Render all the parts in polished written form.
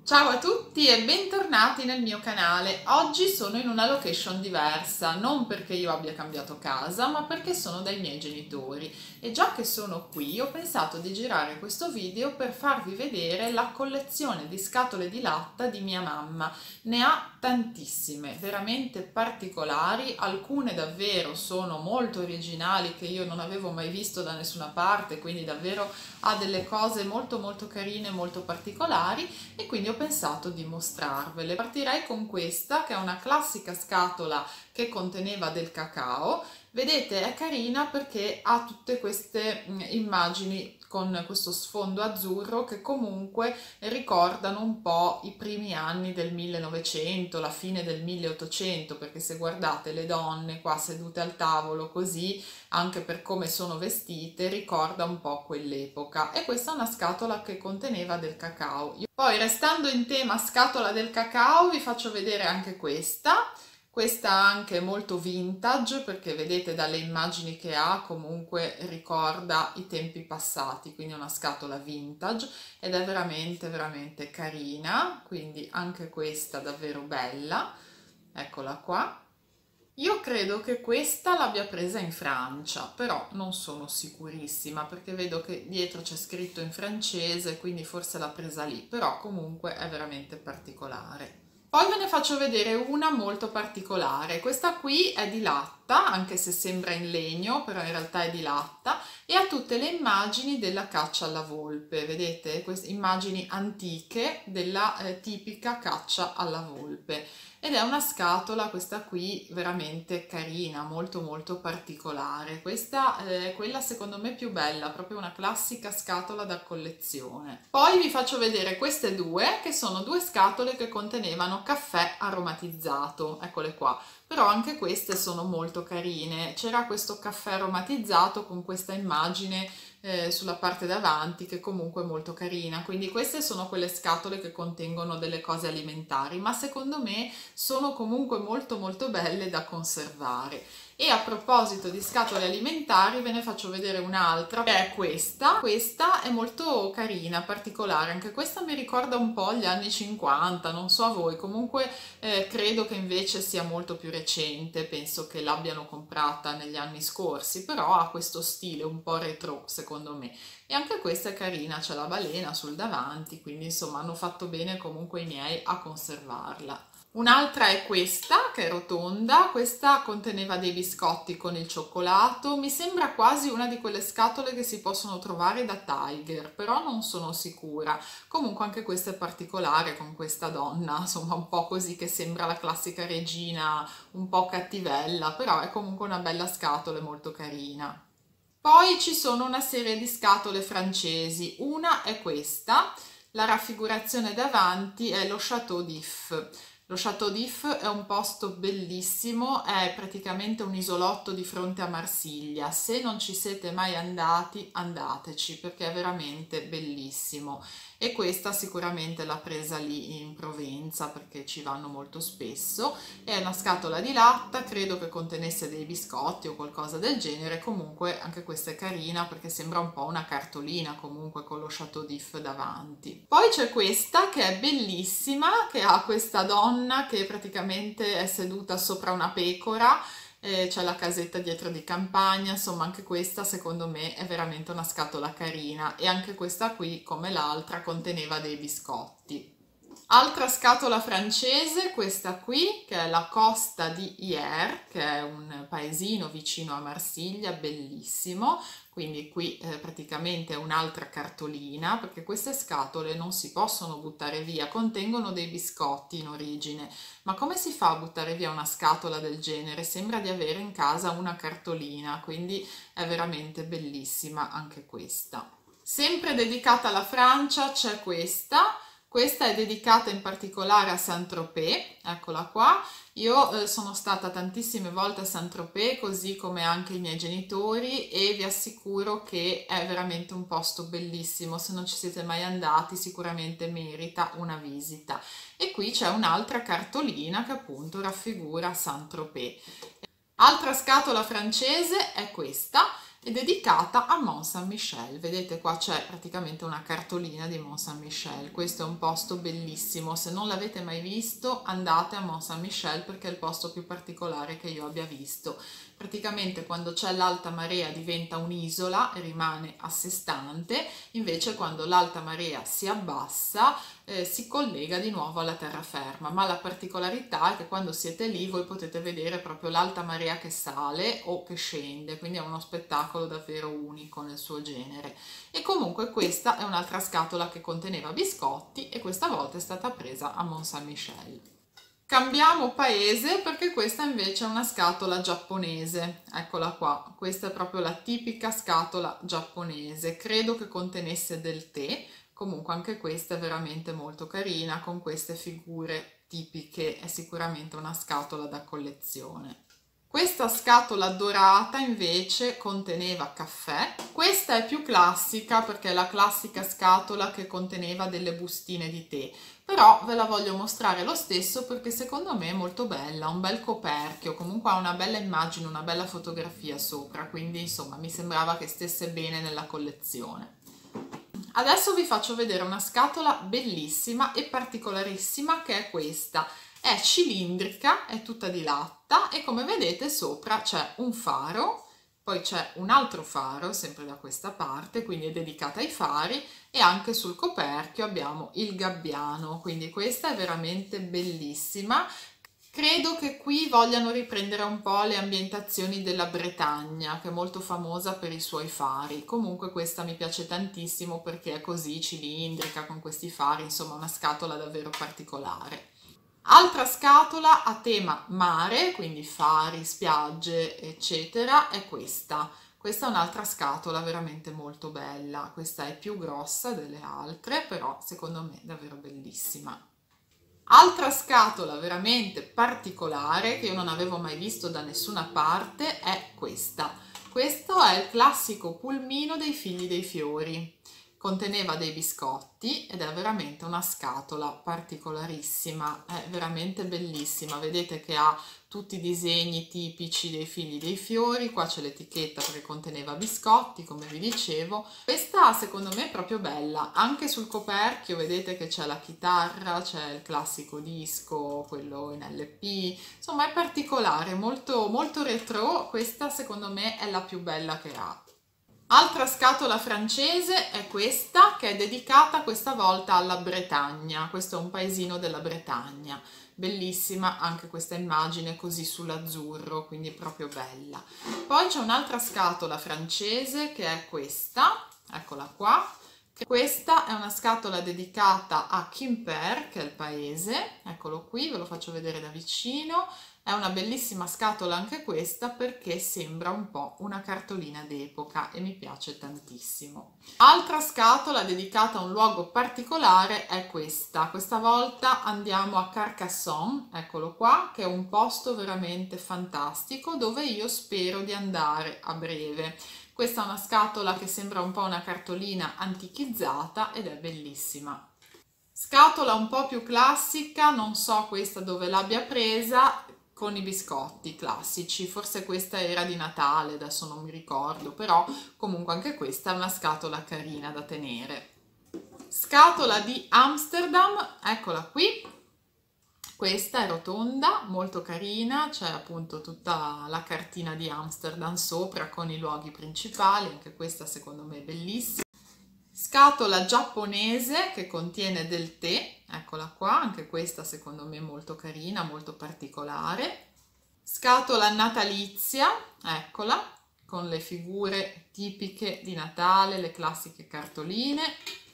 Ciao a tutti e bentornati nel mio canale. Oggi sono in una location diversa, non perché io abbia cambiato casa, ma perché sono dai miei genitori. E già che sono qui, ho pensato di girare questo video per farvi vedere la collezione di scatole di latta di mia mamma. Ne ha tantissime, veramente particolari, alcune davvero sono molto originali che io non avevo mai visto da nessuna parte, quindi davvero ha delle cose molto molto carine, molto particolari e quindi ho pensato di mostrarvele. Partirei con questa che è una classica scatola che conteneva del cacao. Vedete, è carina perché ha tutte queste immagini con questo sfondo azzurro che comunque ricordano un po' i primi anni del 1900, la fine del 1800, perché se guardate le donne qua sedute al tavolo così, anche per come sono vestite, ricorda un po' quell'epoca. E questa è una scatola che conteneva del cacao. Poi, restando in tema scatola del cacao, vi faccio vedere anche questa anche molto vintage perché vedete dalle immagini che ha comunque ricorda i tempi passati, quindi è una scatola vintage ed è veramente veramente carina, quindi anche questa davvero bella, eccola qua. Io credo che questa l'abbia presa in Francia, però non sono sicurissima perché vedo che dietro c'è scritto in francese, quindi forse l'ha presa lì, però comunque è veramente particolare. Poi ve ne faccio vedere una molto particolare. Questa qui è di latta, anche se sembra in legno, però in realtà è di latta e ha tutte le immagini della caccia alla volpe. Vedete? Queste immagini antiche della tipica caccia alla volpe. Ed è una scatola, questa qui, veramente carina, molto molto particolare. Questa è quella secondo me più bella, proprio una classica scatola da collezione. Poi vi faccio vedere queste due, che sono due scatole che contenevano caffè aromatizzato, eccole qua. Però anche queste sono molto carine. C'era questo caffè aromatizzato con questa immagine sulla parte davanti che comunque è molto carina, quindi queste sono quelle scatole che contengono delle cose alimentari, ma secondo me sono comunque molto molto belle da conservare. E a proposito di scatole alimentari ve ne faccio vedere un'altra che è questa è molto carina, particolare, anche questa mi ricorda un po' gli anni 50, non so a voi, comunque credo che invece sia molto più recente, penso che l'abbiano comprata negli anni scorsi, però ha questo stile un po' retro secondo me. E anche questa è carina, c'è la balena sul davanti, quindi insomma hanno fatto bene comunque i miei a conservarla. Un'altra è questa, che è rotonda, questa conteneva dei biscotti con il cioccolato, mi sembra quasi una di quelle scatole che si possono trovare da Tiger, però non sono sicura. Comunque anche questa è particolare con questa donna, insomma un po' così che sembra la classica regina, un po' cattivella, però è comunque una bella scatola e molto carina. Poi ci sono una serie di scatole francesi, una è questa, la raffigurazione davanti è lo Château d'If. Lo Château d'If è un posto bellissimo, è praticamente un isolotto di fronte a Marsiglia. Se non ci siete mai andati, andateci perché è veramente bellissimo. E questa sicuramente l'ha presa lì in Provenza perché ci vanno molto spesso. È una scatola di latta, credo che contenesse dei biscotti o qualcosa del genere. Comunque anche questa è carina perché sembra un po' una cartolina comunque con lo Château d'If davanti. Poi c'è questa che è bellissima, che ha questa donna che praticamente è seduta sopra una pecora, c'è la casetta dietro di campagna, insomma anche questa secondo me è veramente una scatola carina e anche questa qui come l'altra conteneva dei biscotti. Altra scatola francese, questa qui, che è la Costa di Hyères, che è un paesino vicino a Marsiglia, bellissimo. Quindi qui praticamente è un'altra cartolina, perché queste scatole non si possono buttare via, contengono dei biscotti in origine. Ma come si fa a buttare via una scatola del genere? Sembra di avere in casa una cartolina, quindi è veramente bellissima anche questa. Sempre dedicata alla Francia c'è questa. Questa è dedicata in particolare a Saint-Tropez, eccola qua. Io sono stata tantissime volte a Saint-Tropez, così come anche i miei genitori, e vi assicuro che è veramente un posto bellissimo. Se non ci siete mai andati, sicuramente merita una visita. E qui c'è un'altra cartolina che appunto raffigura Saint-Tropez. Altra scatola francese è questa. è dedicata a Mont Saint-Michel. Vedete qua c'è praticamente una cartolina di Mont Saint-Michel. Questo è un posto bellissimo, se non l'avete mai visto andate a Mont Saint-Michel perché è il posto più particolare che io abbia visto. Praticamente quando c'è l'alta marea diventa un'isola e rimane a sé stante, invece quando l'alta marea si abbassa si collega di nuovo alla terraferma, ma la particolarità è che quando siete lì voi potete vedere proprio l'alta marea che sale o che scende, quindi è uno spettacolo davvero unico nel suo genere. E comunque questa è un'altra scatola che conteneva biscotti e questa volta è stata presa a Mont Saint-Michel. Cambiamo paese perché questa invece è una scatola giapponese, eccola qua, questa è proprio la tipica scatola giapponese, credo che contenesse del tè, comunque anche questa è veramente molto carina con queste figure tipiche, è sicuramente una scatola da collezione. Questa scatola dorata invece conteneva caffè, questa è più classica perché è la classica scatola che conteneva delle bustine di tè, però ve la voglio mostrare lo stesso perché secondo me è molto bella, un bel coperchio, comunque ha una bella immagine, una bella fotografia sopra, quindi insomma mi sembrava che stesse bene nella collezione. Adesso vi faccio vedere una scatola bellissima e particolarissima che è questa. È cilindrica, è tutta di latta e come vedete sopra c'è un faro, poi c'è un altro faro sempre da questa parte, quindi è dedicata ai fari, e anche sul coperchio abbiamo il gabbiano, quindi questa è veramente bellissima. Credo che qui vogliano riprendere un po' le ambientazioni della Bretagna, che è molto famosa per i suoi fari. Comunque questa mi piace tantissimo perché è così cilindrica con questi fari, insomma una scatola davvero particolare. Altra scatola a tema mare, quindi fari, spiagge, eccetera, è questa. Questa è un'altra scatola veramente molto bella. Questa è più grossa delle altre, però secondo me è davvero bellissima. Altra scatola veramente particolare che io non avevo mai visto da nessuna parte è questa. Questo è il classico pulmino dei figli dei fiori. Conteneva dei biscotti ed è veramente una scatola particolarissima, è veramente bellissima. Vedete che ha tutti i disegni tipici dei figli dei fiori, qua c'è l'etichetta perché conteneva biscotti, come vi dicevo. Questa secondo me è proprio bella, anche sul coperchio vedete che c'è la chitarra, c'è il classico disco, quello in LP, insomma è particolare, molto, molto retro. Questa secondo me è la più bella che ha. Altra scatola francese è questa, che è dedicata questa volta alla Bretagna. Questo è un paesino della Bretagna. Bellissima anche questa immagine così sull'azzurro, quindi proprio bella. Poi c'è un'altra scatola francese che è questa, eccola qua. Questa è una scatola dedicata a Quimper, che è il paese. Eccolo qui, ve lo faccio vedere da vicino. È una bellissima scatola anche questa perché sembra un po' una cartolina d'epoca e mi piace tantissimo. Altra scatola dedicata a un luogo particolare è questa. Questa volta andiamo a Carcassonne, eccolo qua, che è un posto veramente fantastico dove io spero di andare a breve. Questa è una scatola che sembra un po' una cartolina antichizzata ed è bellissima. Scatola un po' più classica, non so questa dove l'abbia presa, con i biscotti classici, forse questa era di Natale, adesso non mi ricordo, però comunque anche questa è una scatola carina da tenere. Scatola di Amsterdam, eccola qui, questa è rotonda, molto carina, c'è appunto tutta la cartina di Amsterdam sopra con i luoghi principali, anche questa secondo me è bellissima. Scatola giapponese che contiene del tè, eccola qua, anche questa secondo me è molto carina, molto particolare. Scatola natalizia, eccola, con le figure tipiche di Natale, le classiche cartoline.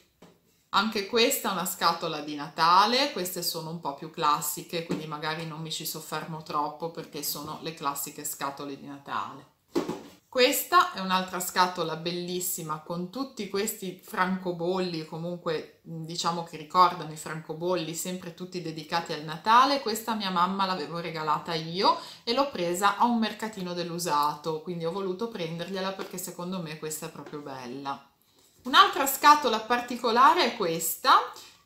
Anche questa è una scatola di Natale, queste sono un po' più classiche, quindi magari non mi ci soffermo troppo perché sono le classiche scatole di Natale. Questa è un'altra scatola bellissima con tutti questi francobolli, comunque diciamo che ricordano i francobolli, sempre tutti dedicati al Natale. Questa mia mamma l'avevo regalata io e l'ho presa a un mercatino dell'usato, quindi ho voluto prendergliela perché secondo me questa è proprio bella. Un'altra scatola particolare è questa,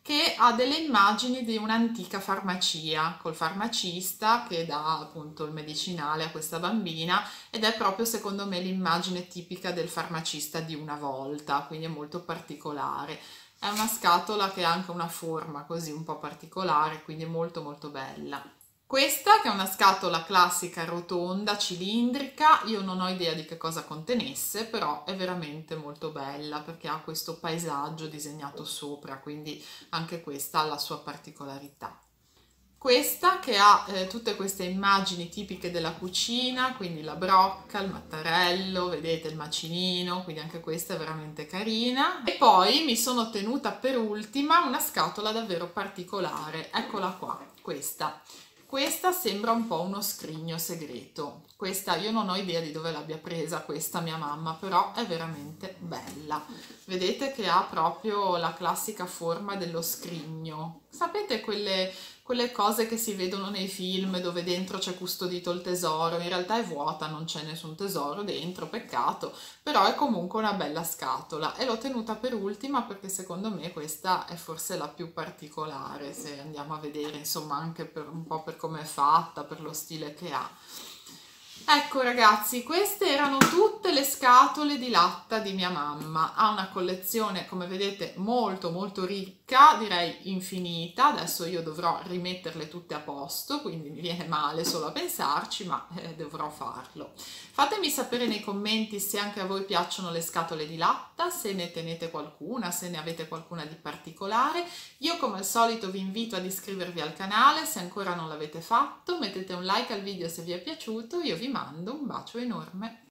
che ha delle immagini di un'antica farmacia col farmacista che dà appunto il medicinale a questa bambina, ed è proprio secondo me l'immagine tipica del farmacista di una volta, quindi è molto particolare. È una scatola che ha anche una forma così un po' particolare, quindi molto molto bella. Questa, che è una scatola classica rotonda, cilindrica, io non ho idea di che cosa contenesse, però è veramente molto bella perché ha questo paesaggio disegnato sopra, quindi anche questa ha la sua particolarità. Questa che ha tutte queste immagini tipiche della cucina, quindi la brocca, il mattarello, vedete il macinino, quindi anche questa è veramente carina. E poi mi sono tenuta per ultima una scatola davvero particolare, eccola qua, questa. Questa sembra un po' uno scrigno segreto. Questa io non ho idea di dove l'abbia presa questa mia mamma, però è veramente bella. Vedete che ha proprio la classica forma dello scrigno. Sapete quelle cose che si vedono nei film dove dentro c'è custodito il tesoro? In realtà è vuota, non c'è nessun tesoro dentro, peccato, però è comunque una bella scatola e l'ho tenuta per ultima perché secondo me questa è forse la più particolare, se andiamo a vedere, insomma, anche per un po' per come è fatta, per lo stile che ha. Ecco ragazzi, queste erano tutte le scatole di latta di mia mamma. Ha una collezione, come vedete, molto molto ricca, direi infinita. Adesso io dovrò rimetterle tutte a posto, quindi mi viene male solo a pensarci, ma dovrò farlo. Fatemi sapere nei commenti se anche a voi piacciono le scatole di latta, se ne tenete qualcuna, se ne avete qualcuna di particolare. Io come al solito vi invito ad iscrivervi al canale se ancora non l'avete fatto, mettete un like al video se vi è piaciuto, io vi mando un bacio enorme.